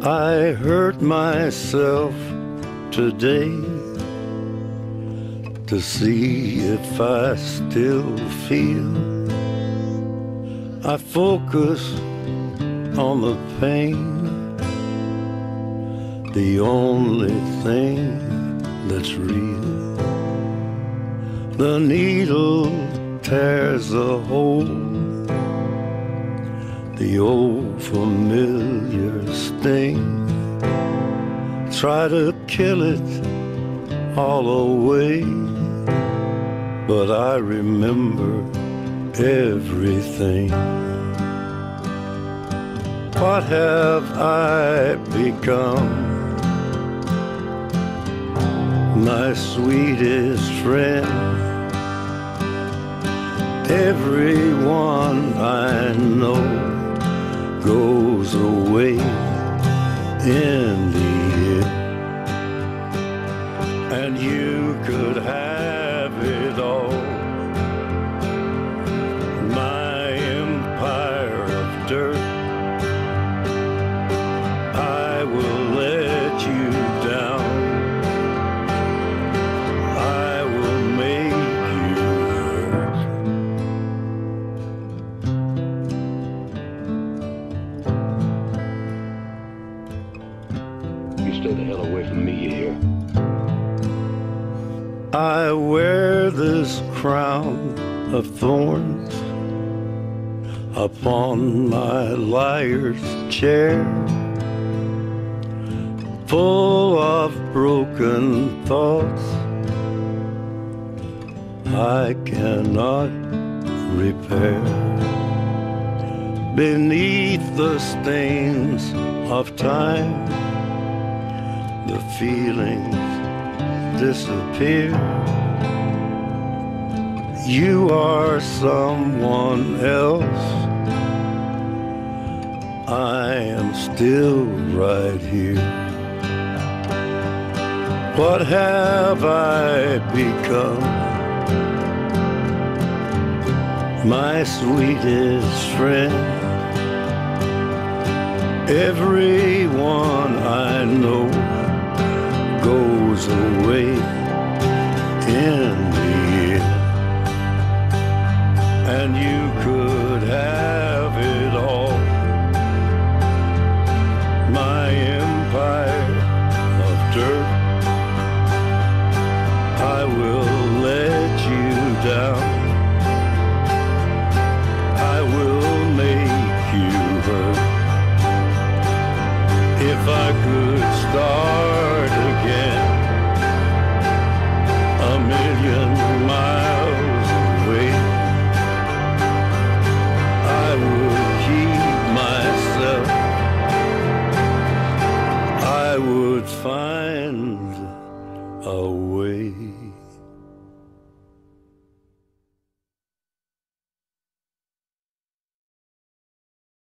I hurt myself today to see if I still feel. I focus on the pain, the only thing that's real. The needle tears a hole, the old familiar sting. Try to kill it all away, but I remember everything. What have I become? My sweetest friend. Everyone I know goes away in the end, and you could have it all. My empire of dirt, I will let you down. I will make you hurt. You stay the hell away from me, you hear? I wear this crown of thorns upon my liar's chair, full of broken thoughts I cannot repair. Beneath the stains of time, the feelings disappear. You are someone else, I am still right here. What have I become? My sweetest friend. Everyone I know goes away in the end, and you could have it all. My empire of dirt, I will let you down. I will make you hurt. If I could start again, a million miles away, I would keep myself. I would find a way.